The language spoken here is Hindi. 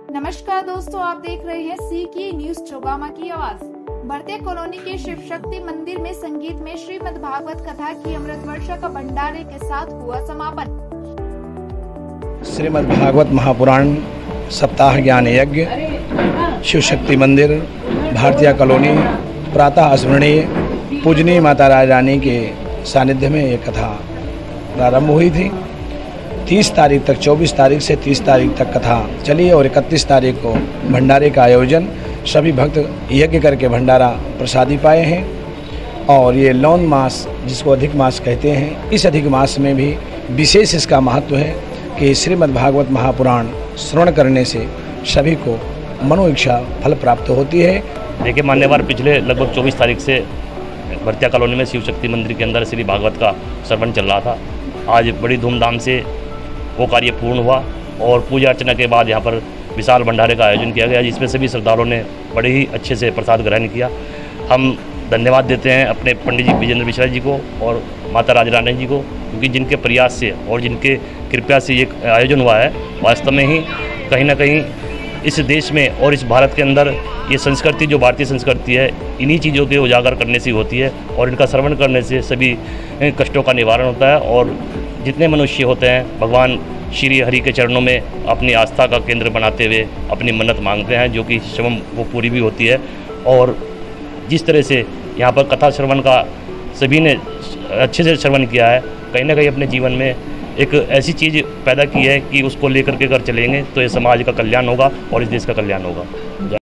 नमस्कार दोस्तों, आप देख रहे हैं सी की न्यूज चौगामा की आवाज। भरतिया कॉलोनी के शिव शक्ति मंदिर में संगीत में श्रीमद् भागवत कथा की अमृत वर्षा का भंडारे के साथ हुआ समापन। श्रीमद् भागवत महापुराण सप्ताह ज्ञान यज्ञ शिव शक्ति मंदिर भारतीय कॉलोनी प्रातः स्मरणीय पूजनीय माता रानी के सानिध्य में ये कथा प्रारंभ हुई थी। 30 तारीख तक 24 तारीख से 30 तारीख तक कथा चली और 31 तारीख को भंडारे का आयोजन सभी भक्त यज्ञ करके भंडारा प्रसादी पाए हैं। और ये लौन मास जिसको अधिक मास कहते हैं, इस अधिक मास में भी विशेष इसका महत्व है कि श्रीमद् भागवत महापुराण श्रवण करने से सभी को मनोइच्छा फल प्राप्त होती है। देखिए मान्यवर, पिछले लगभग 24 तारीख से भरतिया कॉलोनी में शिव शक्ति मंदिर के अंदर श्री भागवत का श्रवण चल रहा था। आज बड़ी धूमधाम से वो कार्य पूर्ण हुआ और पूजा अर्चना के बाद यहाँ पर विशाल भंडारे का आयोजन किया गया, जिसमें सभी श्रद्धालुओं ने बड़े ही अच्छे से प्रसाद ग्रहण किया। हम धन्यवाद देते हैं अपने पंडित जी विजेंद्र मिश्रा जी को और माता राजरानी जी को, क्योंकि जिनके प्रयास से और जिनके कृपया से ये आयोजन हुआ है। वास्तव में ही कहीं ना कहीं इस देश में और इस भारत के अंदर ये संस्कृति जो भारतीय संस्कृति है, इन्हीं चीज़ों के उजागर करने से होती है और इनका श्रवण करने से सभी कष्टों का निवारण होता है। और जितने मनुष्य होते हैं भगवान श्री हरि के चरणों में अपनी आस्था का केंद्र बनाते हुए अपनी मन्नत मांगते हैं, जो कि स्वयं वो पूरी भी होती है। और जिस तरह से यहाँ पर कथा श्रवण का सभी ने अच्छे से श्रवण किया है, कहीं ना कहीं अपने जीवन में एक ऐसी चीज़ पैदा की है कि उसको लेकर के अगर चलेंगे तो ये समाज का कल्याण होगा और इस देश का कल्याण होगा।